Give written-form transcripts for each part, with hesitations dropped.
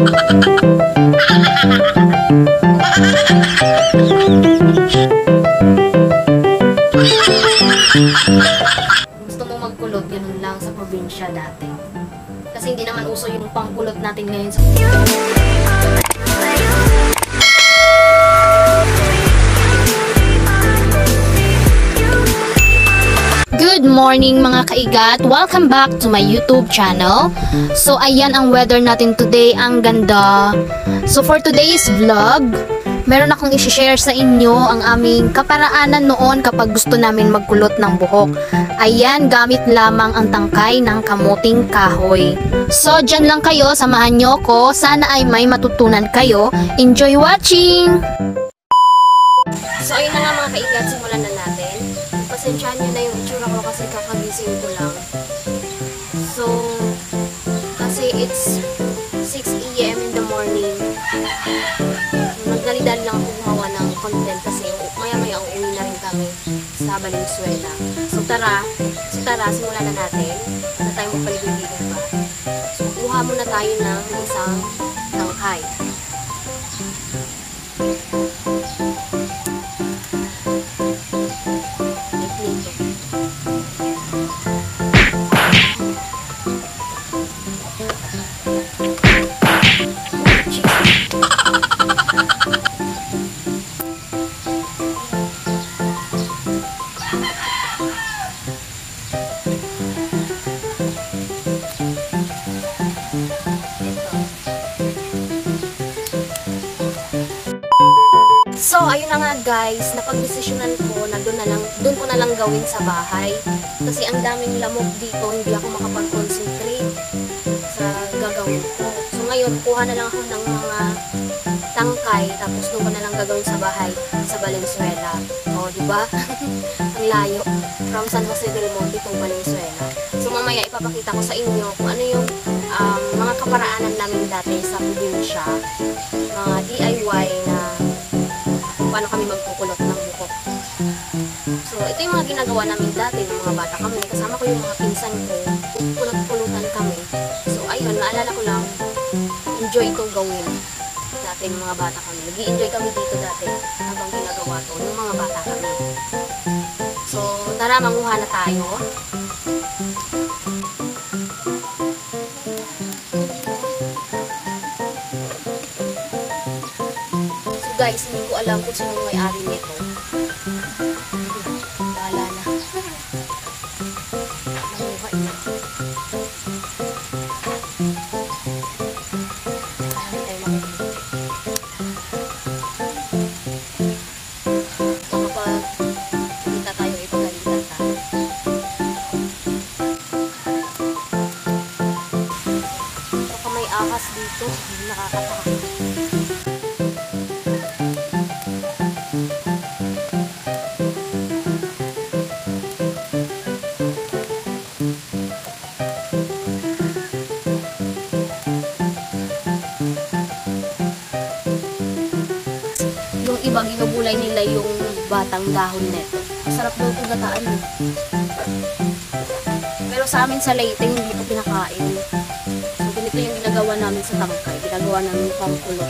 Gusto mo magkulot, ganun lang sa probinsya dati. Kasi hindi naman uso yung pangkulot natin ngayon sa Good morning mga kaigat! Welcome back to my YouTube channel. So ayan ang weather natin today, ang ganda. So for today's vlog, meron akong i-share sa inyo ang aming kaparaanan noon kapag gusto namin magkulot ng buhok. Ayan, gamit lamang ang tangkay ng kamuting kahoy. So dyan lang kayo, samahan nyo ko. Sana ay may matutunan kayo. Enjoy watching! So ayun na nga mga kaigat, simulan na natin. Pasensyahan nyo na yung itsura ko kasi kakagising ko lang. So, kasi it's 6 AM in the morning. Magdalidal lang ako gumawa ng content kasi maya-maya uuwi na rin kami sa Valenzuela. So tara, simulan na natin. Na tayo magpaligoy-ligoy pa. So, kuha muna tayo ng isang tangkay. So, ayun na nga guys, napagdesisyonan ko na doon ko na lang gawin sa bahay. Kasi ang daming lamok dito, hindi ako makapag-concentrate sa gagawin ko. So, ngayon, kuha na lang ako ng mga tangkay, tapos doon ko na lang gagawin sa bahay, sa Valenzuela. O, diba? Ang layo. From San Jose del Monte to Valenzuela. So, mamaya ipapakita ko sa inyo kung ano yung mga kaparaanan namin dati sa probinsya. Mga DIY na paano kami magkukulot ng buhok. So, ito yung mga ginagawa namin dati ng mga bata kami. Kasama ko yung mga pinsan ko. Kulot-kulutan kami. So, ayun, naalala ko lang, enjoy itong gawin dati ng mga bata kami. Nag-i-enjoy kami dito dati habang ginagawa to ng mga bata kami. So, tara, manguha na tayo. Guys, hindi ko alam kung sino may-ari nito. Bahala na. Nanguha na. Ito kapag kita tayo, ipagalitan tayo. Baka may ahas dito. Nakakatakot. Iba, ginugulay nila yung batang dahon nito. Masarap daw itong gataan. Pero sa amin sa Leyte, hindi ito pinakain. So, ganito yung ginagawa namin sa tangkay. Ginagawa namin pangkulot.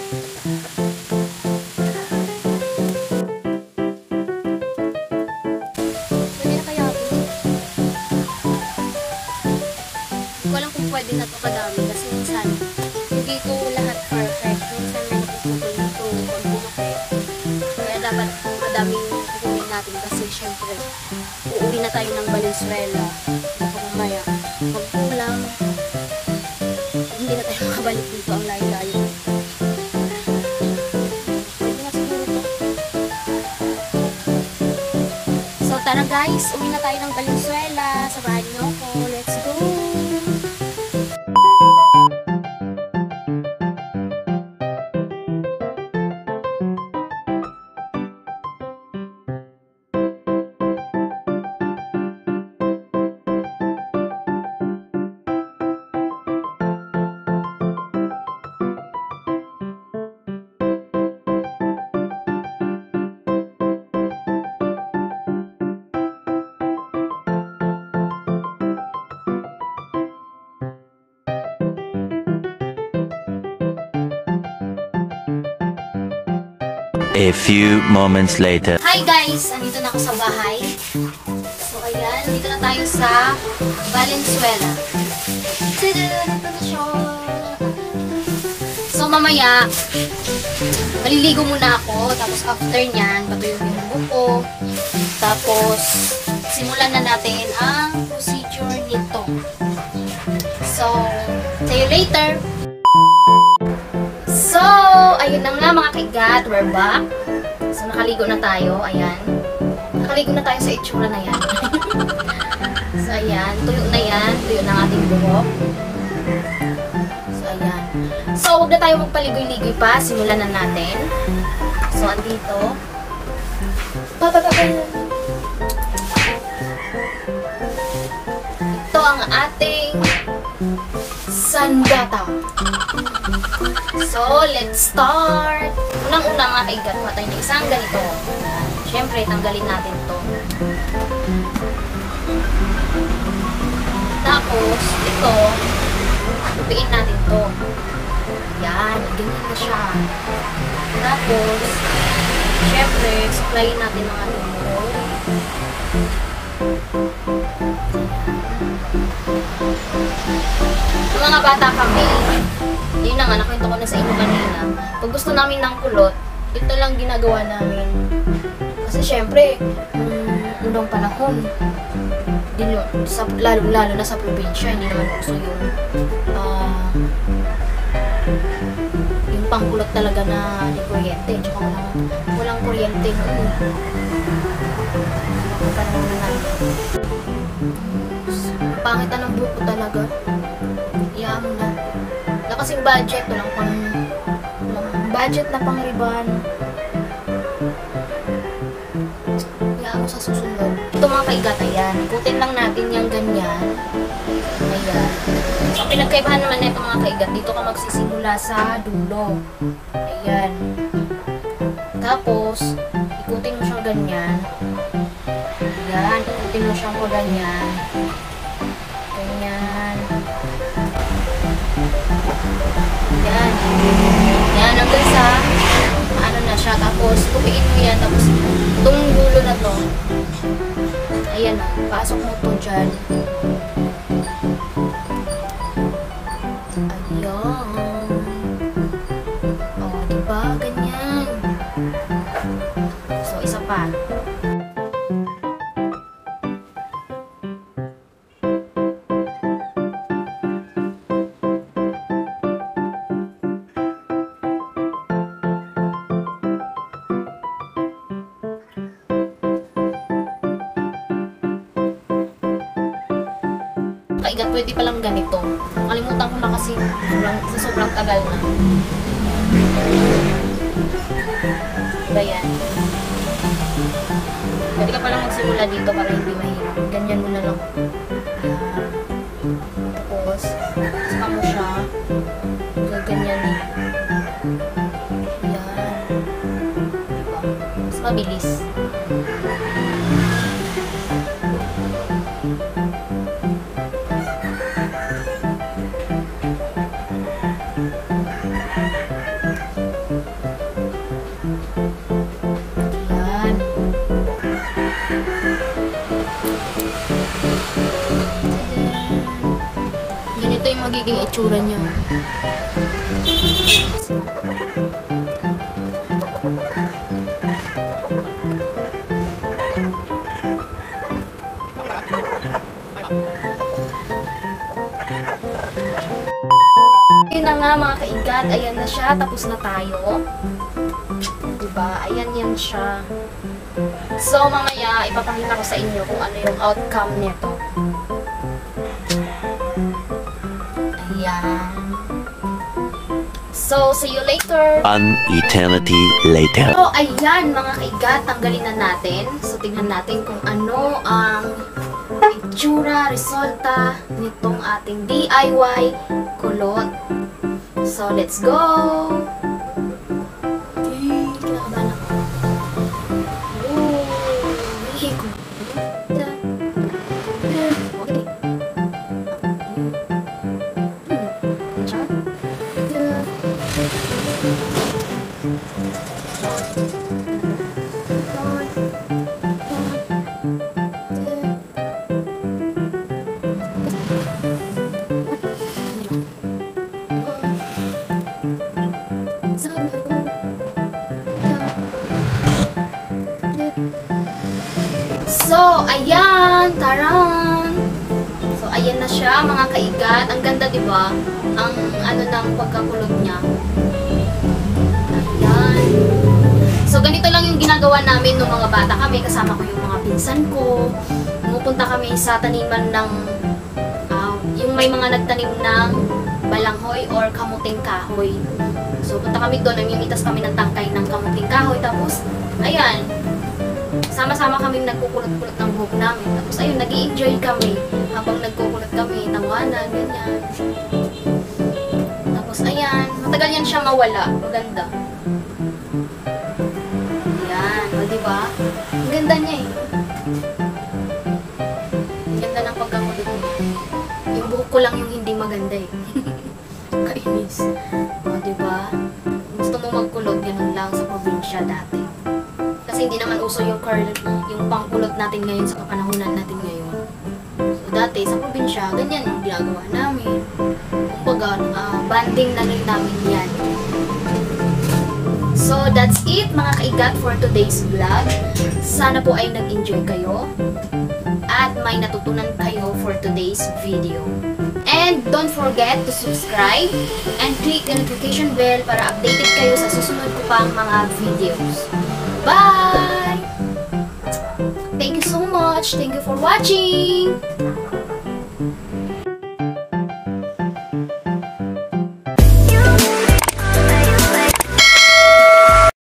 Pwede na kaya ako. Hindi ko alam kung pwede na ito kadami kasi minsan hindi ito lahat perfect. Minsan may napuputol nito pag bumukay. Kaya dapat madaming kukunin natin kasi syempre uuwi na tayo ng Valenzuela. Baka mamaya magkulang. Hindi na tayo makabalik dito, ang layo-layo. Pwede na siguro ito. So tara guys, uwi na tayo ng Valenzuela. Samahan niyo ako. Let's go! A few moments later. Hi guys! Andito na ako sa bahay. So ayan, dito na tayo sa Valenzuela. Tada! Dito na siya. So mamaya, maliligo muna ako. Tapos after nyan, patuyuin yung buko. Tapos, simulan na natin ang procedure nito. So, see you later! So, ayun na nga mga kaigat, we're back. So, nakaligo na tayo, ayan. Nakaligo na tayo sa itsura na yan. So, ayan, tuyo na yan, tuyo na ang ating buhok. So, ayan. So, huwag na tayo magpaligoy-ligoy pa, simulan na natin. So, andito. Ito ang ating sandata. So, let's start! Unang-una mga kaigat, matay na isang ganito. Siyempre, tanggalin natin to. Tapos, ito, tupiin natin to. Yan, ganyan na siya. Tapos, siyempre, supplyin natin ang ating buhok. Yung mga bata kami, yun na nga, nakwento ko na sa inyo kanina. Pag gusto namin ng kulot, ito lang ginagawa namin. Kasi syempre, unang panahon, lalo na sa probinsya, hindi naman gusto yung pangkulot talaga na di kuryente. Tsaka walang kuryente noon. Pangit na ng buko talaga. Iyaan mo na. Wala kasing budget. Walang budget na pang riban. Iyaan mo sa susunod. Ito mga kaigat, ayan. Ikutin lang natin yung ganyan. Ayan. So, pinagkaibahan naman na ito mga kaigat. Dito ka magsisimula sa dulo. Ayan. Tapos, ikutin mo siyang ganyan. Ayan. Ikutin mo siyang ganyan. Ganyan. Yan. Yan, hanggang sa ano na siya. Tapos, tupiin mo yan. Tapos, itong dulo na to. Ayan o. Pasok mo to dyan. Ayan. O, diba? Ganyan. So, isa pa. Kaigat, pwede palang ganito. Kalimutan ko na kasi sa sobrang tagal na. Diba yan? Pwede ka palang magsimula dito para hindi mahirap. Ganyan mo na lang. Tapos, saka mo siya. Gaganyan eh. Yan. Diba? Mas mabilis. Ganito yung magiging itsura niya. Yun na nga mga kaigat, ayan na siya, tapos na tayo. Diba? Ayan yan siya. So mamaya, ipapakita ko sa inyo kung ano yung outcome nito. Ayan. So, see you later! An eternity later. So, ayan mga kaigat, tanggalin na natin. So, tingnan natin kung ano ang itsura, resulta nitong ating DIY kulot. So, let's go! Kinakabahan ako. Hihigo. Okay. Taran! So, ayan na siya, mga kaigat. Ang ganda, di ba? Ang ano ng pagkakulot niya. Ayan. So, ganito lang yung ginagawa namin nung mga bata kami. Kasama ko yung mga pinsan ko. Pumupunta kami sa taniman ng yung may mga nagtanim ng balanghoy or kamuting kahoy. So, punta kami doon, namimitas kami ng tangkay ng kamuting kahoy. Tapos, ayan, sama-sama kaming nagkukulot-kulot ng buhok namin. Tapos, ayun, nag-i-enjoy kami habang nagkukulot kami, tawanan, ganyan. Tapos, ayan, matagal yan siya mawala. Maganda. Ayan, o diba? Ang ganda niya eh. Ang ganda ng pagkakulot niya. Yung buhok ko lang yung hindi maganda eh. Kainis. O, diba? Gusto mo magkulot, ganun lang sa probinsya dati. Kasi hindi naman uso yung curl, yung pangkulot natin ngayon sa kapanahunan natin ngayon. So, dati sa probinsya, ganyan yung ginagawa namin. Kumbaga, banding na rin namin yan. So, that's it mga kaigat for today's vlog. Sana po ay nag-enjoy kayo at may natutunan kayo for today's video. And don't forget to subscribe and click the notification bell para updated kayo sa susunod ko pang mga videos. Bye! Thank you so much. Thank you for watching.